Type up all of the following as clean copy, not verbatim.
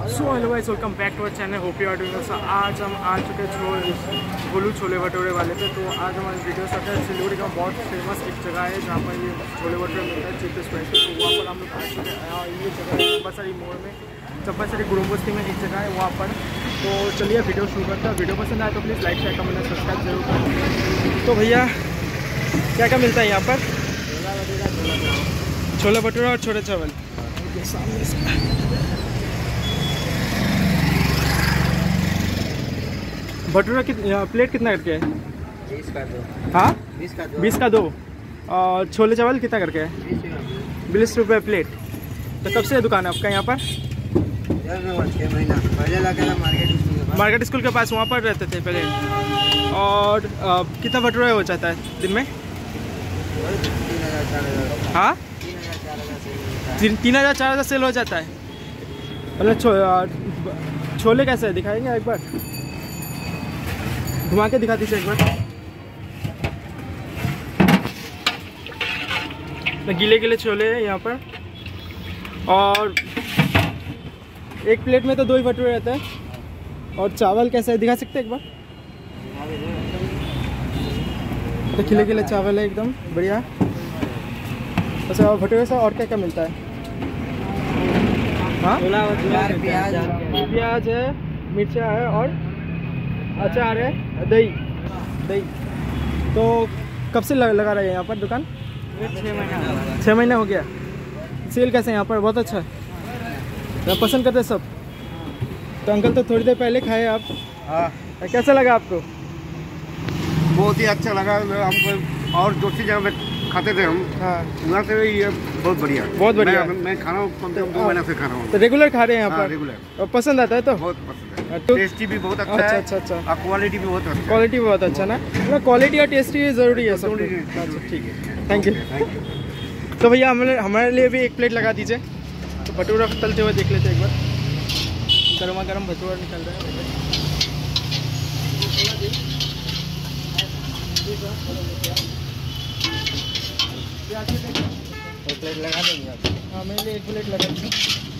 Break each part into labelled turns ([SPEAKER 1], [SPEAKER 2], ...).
[SPEAKER 1] So hello guys, welcome back to our channel, hope you are doing well. आज हम आ चुके गोलू छोले भटूरे वाले पे। तो आज हमारी वीडियो से है सिलीगुड़ी का बहुत फेमस एक जगह है जहाँ पर ये छोले भटूरे मिलता है, चीफ स्पेशल। तो वहाँ पर हम लोग आ चुके हैं। ये जगह है चंपासरी मोड़ में, चंपासरी गुरुबस्ती में एक जगह है वहाँ पर। तो चलिए वीडियो शुरू करते हैं। वीडियो पसंद आए तो please like share comment subscribe जरूर करें। तो भैया क्या क्या मिलता है यहाँ पर? छोले भटूरा और छोले चावल सामने से। भटूरा प्लेट कितना करके है?
[SPEAKER 2] 20 का दो।
[SPEAKER 1] हाँ
[SPEAKER 2] 20
[SPEAKER 1] का दो। और छोले चावल कितना करके है? 20 रुपये प्लेट। तो कब से दुकान है आपका यहाँ पर?
[SPEAKER 2] 6 महीना पहले लगा था
[SPEAKER 1] मार्केट स्कूल के पास, वहाँ पर रहते थे पहले। और कितना भटूरा हो जाता है दिन में?
[SPEAKER 2] 3,000
[SPEAKER 1] हाँ 3,000-4,000 सेल हो जाता है। मतलब छोले कैसे है दिखाएंगे एक बार? घुमा के दिखा दीजिए एक बार। गीले गीले छोले हैं यहाँ पर। और एक प्लेट में तो 2 ही भटूरे रहते हैं। और चावल कैसा है दिखा सकते हैं एक बार? तो खिले खिले चावल है एकदम बढ़िया। अच्छा, भटूरे से और क्या क्या मिलता है? हाँ प्याज है, मिर्चा है और अचार है, दही। तो कब से लगा रहे हैं यहाँ पर दुकान? 6 महीना हो गया। सेल कैसे है यहाँ पर? बहुत अच्छा है, पसंद करते सब। तो अंकल तो थोड़ी देर पहले खाए आप।
[SPEAKER 2] हाँ
[SPEAKER 1] कैसा लगा आपको?
[SPEAKER 2] बहुत ही अच्छा लगा हमको। और दूसरी जगह पे खाते थे हम,
[SPEAKER 1] हाँ
[SPEAKER 2] वहाँ से ये बहुत बढ़िया। मैं खा रहा हूँ, कम से कम 2 महीना से खा रहा हूँ।
[SPEAKER 1] तो रेगुलर खा रहे हैं यहाँ पर?
[SPEAKER 2] रेगुलर।
[SPEAKER 1] और पसंद आता है? तो
[SPEAKER 2] बहुत पसंद है।
[SPEAKER 1] तो
[SPEAKER 2] टेस्टी भी बहुत अच्छा
[SPEAKER 1] अच्छा
[SPEAKER 2] है।
[SPEAKER 1] अच्छा।
[SPEAKER 2] और क्वालिटी भी बहुत अच्छा।
[SPEAKER 1] क्वालिटी बहुत अच्छा ना? क्वालिटी और टेस्टी ज़रूरी है सब।
[SPEAKER 2] जरूरी है।
[SPEAKER 1] अच्छा ठीक है, थैंक यू। तो भैया हमारे लिए भी एक प्लेट लगा दीजिए। तो भटूरा तलते हुए देख लेते हैं एक बार। गर्मा गर्म भटूरा निकल रहा है।
[SPEAKER 2] एक प्लेट लगा देंगे आप?
[SPEAKER 1] हाँ मेरे लिए 1 प्लेट लगा दीजिए।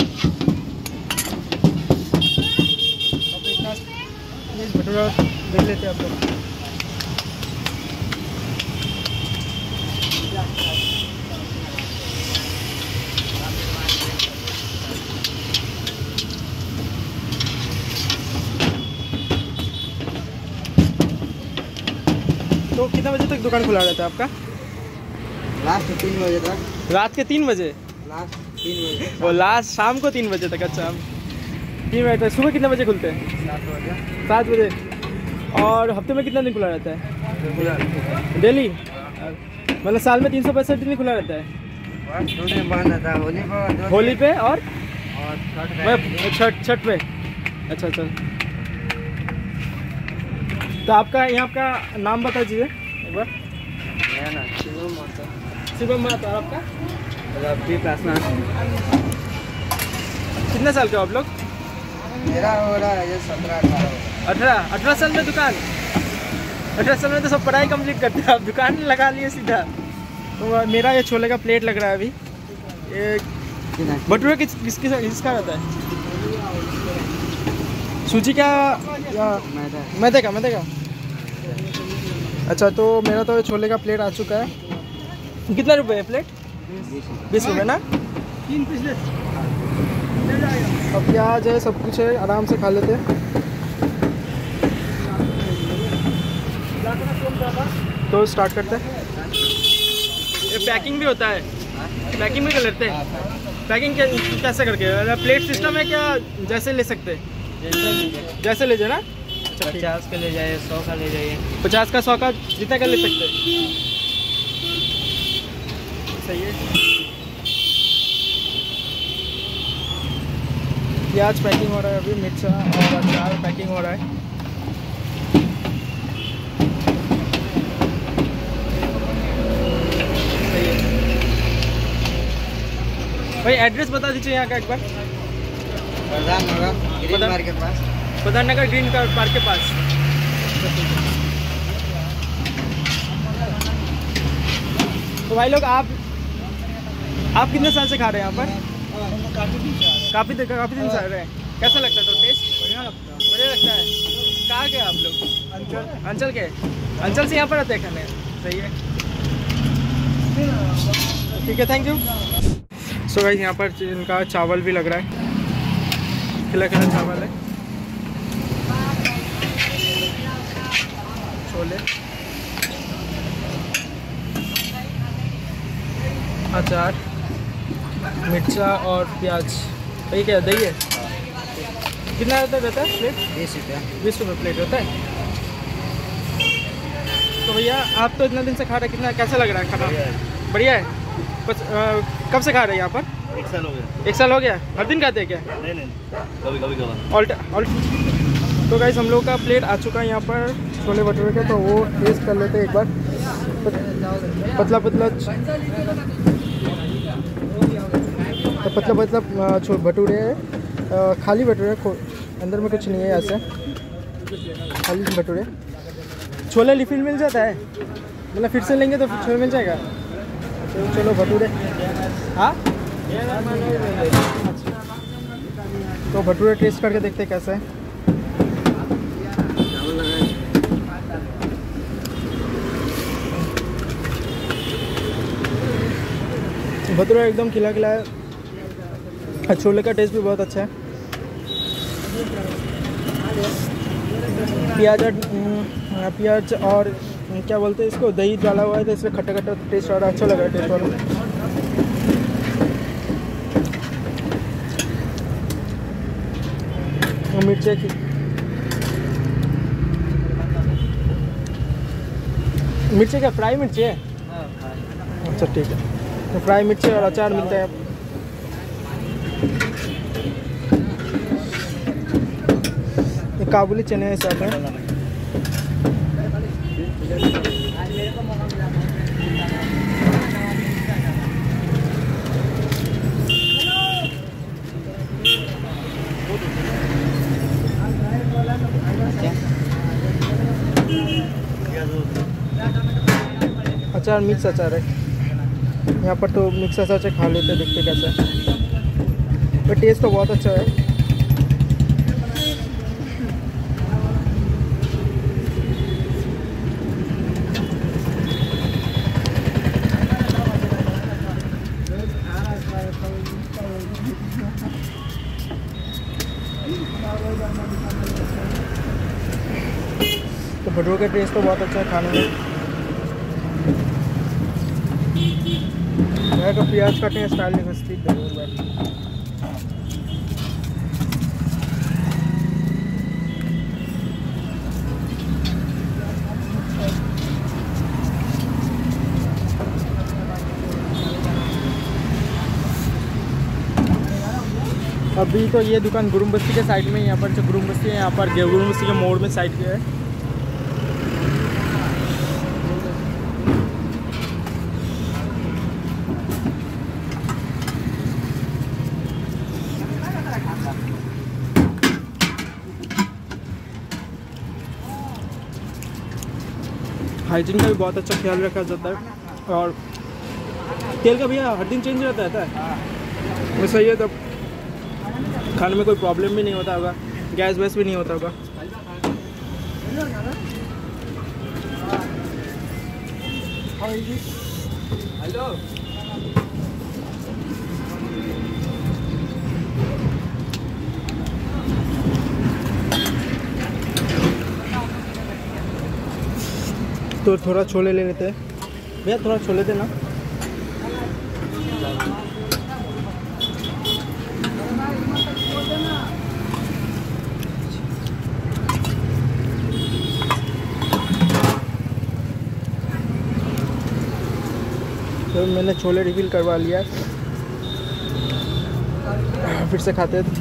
[SPEAKER 1] अब इतना भटूरा देख लेते हैं आप लोग। तो कितना बजे तक दुकान खुला रहता है आपका?
[SPEAKER 2] लास्ट 3 बजे तक।
[SPEAKER 1] रात के 3 बजे?
[SPEAKER 2] लास्ट 3 बजे।
[SPEAKER 1] वो लास्ट शाम को 3 बजे तक? अच्छा 3 बजे तक। सुबह कितने बजे खुलते हैं?
[SPEAKER 2] 7 बजे।
[SPEAKER 1] 7 बजे। और हफ्ते में कितना दिन खुला रहता है? डेली? मतलब साल में 365 दिन खुला रहता है?
[SPEAKER 2] 2 दिन बंद रहता है,
[SPEAKER 1] होली पे और
[SPEAKER 2] छठ
[SPEAKER 1] छठ पे। अच्छा। तो आपका यहाँ का नाम बता दीजिए एक बार। शिवम माता। और आपका?
[SPEAKER 2] रब्बी पासवान।
[SPEAKER 1] कितने साल के हो आप लोग?
[SPEAKER 2] मेरा हो रहा है 17-18।
[SPEAKER 1] 18 साल में दुकान? 18 साल में तो सब पढ़ाई कंप्लीट करते हैं, आप दुकान लगा लिए सीधा। तो मेरा ये छोले का प्लेट लग रहा है अभी। ये भटूरा किसका रहता है? सूजी का या मैदे का? अच्छा, तो मेरा तो छोले का प्लेट आ चुका है। कितना रुपए है प्लेट? 20 रुपये ना? 3 पीस। अब प्याज है, सब कुछ है, आराम से खा लेते हैं। तो स्टार्ट करते हैं। ये पैकिंग भी होता है? पैकिंग भी कर लेते हैं? पैकिंग कैसे करके? प्लेट सिस्टम है क्या? जैसे ले सकते हैं? जैसे ले जाए ना?
[SPEAKER 2] 50 का ले जाइए, 100 का ले जाइए।
[SPEAKER 1] 50 का 100 का जितना का ले सकते हैं। सही है। प्याज पैकिंग हो रहा है अभी, मिर्चा और अचार पैकिंग हो रहा है। सही है भाई। एड्रेस बता दीजिए यहाँ का एक बार।
[SPEAKER 2] प्रधाननगर के पास।
[SPEAKER 1] प्रधाननगर ग्रीन पार्क के पास। तो भाई लोग आप कितने साल से खा रहे हैं यहाँ पर? काफ़ी दिन से आ रहे हैं। कैसा लगता है तो टेस्ट?
[SPEAKER 3] बढ़िया लगता है।
[SPEAKER 1] बढ़िया लगता है। कहाँ के आप लोग? अंचल के? अंचल से यहाँ पर आते हैं खाने? सही है, ठीक है, थैंक यू। सो गाइस यहाँ पर इनका चावल भी लग रहा है, खिला खिला चावल है, छोले, अचार, मिर्चा और प्याज। ये क्या दही है? कितना रहता है प्लेट?
[SPEAKER 3] 20 रुपया।
[SPEAKER 1] 20 रुपये प्लेट होता है। तो भैया आप तो इतना दिन से खा रहे हैं, कितना कैसा लग रहा है खाना? बढ़िया है। बस कब से खा रहे हैं यहाँ पर?
[SPEAKER 3] 1 साल हो गया।
[SPEAKER 1] 1 साल हो गया। हर दिन खाते हैं क्या?
[SPEAKER 3] नहीं, कभी कभी।
[SPEAKER 1] तो गाइस हम लोग का प्लेट आ चुका है यहाँ पर छोले भटूरे का, तो वो टेस्ट कर लेते हैं एक बार। पतला पतला भटूरे है, खाली भटूरे, अंदर में कुछ नहीं है, ऐसे खाली भटूरे। छोले रिफिल मिल जाता है, मतलब फिर से लेंगे तो फिर छोले मिल जाएगा। तो चलो भटूरे, हाँ तो भटूरे टेस्ट करके देखते हैं कैसे है। भटूरा एकदम खिला खिला है, छोले का टेस्ट भी बहुत अच्छा है। प्याज और क्या बोलते हैं इसको, दही डाला हुआ है तो इसमें खट्टा खट्टा टेस्ट आ रहा है, अच्छा लग रहा है टेस्ट वाला। मिर्ची की मिर्ची क्या फ्राई मिर्ची है? अच्छा ठीक है, तो फ्राई मिर्ची और अचार मिलता है। ये काबुली चने हैं साथ में। अचार मिक्स अचार है यहाँ पर, तो मिक्स अचार से खा लेते, देखते कैसा है। पर टेस्ट तो बहुत अच्छा है। तो भटूरे का टेस्ट तो बहुत अच्छा है खाने में। तो प्याज काटने का स्टाइल नहीं हंसती अभी तो ये दुकान गुरुम बस्ती के साइड में, यहाँ पर जो गुरुम बस्ती है, यहाँ पर गुरुम बस्ती के मोड़ में साइड पे है। हाइजीन का भी बहुत अच्छा ख्याल रखा जाता है, और तेल का भैया हर दिन चेंज रहता है। वो सही है, तब खाने में कोई प्रॉब्लम भी नहीं होता होगा, गैस वैस भी नहीं होता होगा। हेलो तो थोड़ा छोले ले लेते हैं भैया, थोड़ा छोले देना। तो मैंने छोले रिफिल करवा लिया, फिर से खाते हैं।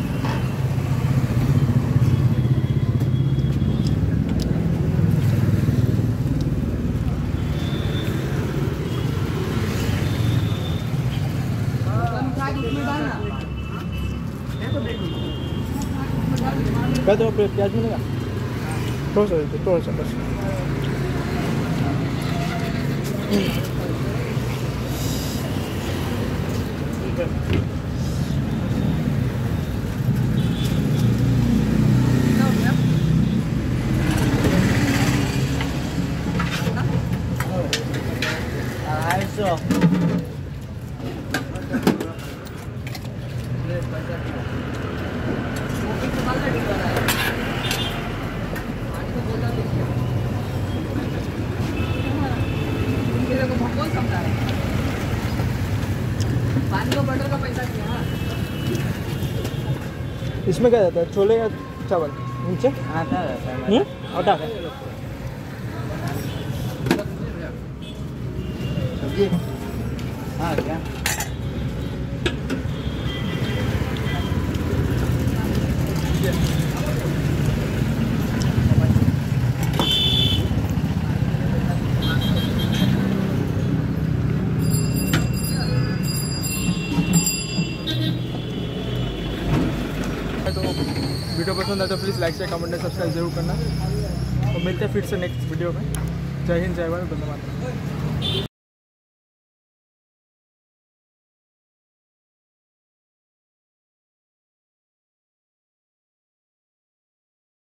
[SPEAKER 1] क्या तो प्याज मिलेगा? थोड़ा सा बस। इसमें क्या रहता है, छोले या चावल नीचे?
[SPEAKER 3] आटा रहता है।
[SPEAKER 1] आटा।
[SPEAKER 3] सब्जी हाँ क्या
[SPEAKER 1] तो वीडियो पसंद आए तो please like share comment subscribe जरूर करना। तो मिलते हैं फिर से नेक्स्ट वीडियो में। जय हिंद, जय भारत, वंदे मातरम।